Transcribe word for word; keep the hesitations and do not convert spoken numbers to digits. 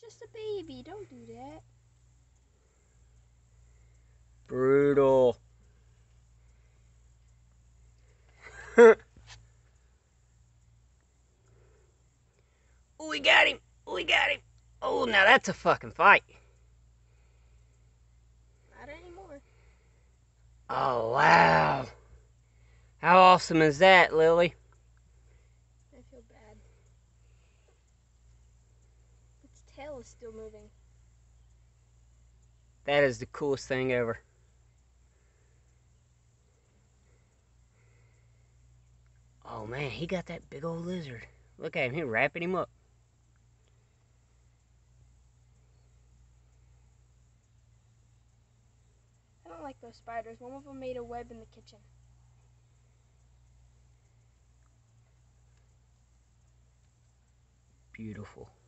just a baby. Don't do that. Brutal. Oh, we got him. Oh, we got him. Oh, now that's a fucking fight. Not anymore. Oh, wow. How awesome is that, Lily? I feel bad. Its tail is still moving. That is the coolest thing ever. Oh, man, he got that big old lizard. Look at him. He's wrapping him up. I don't like those spiders. One of them made a web in the kitchen. Beautiful.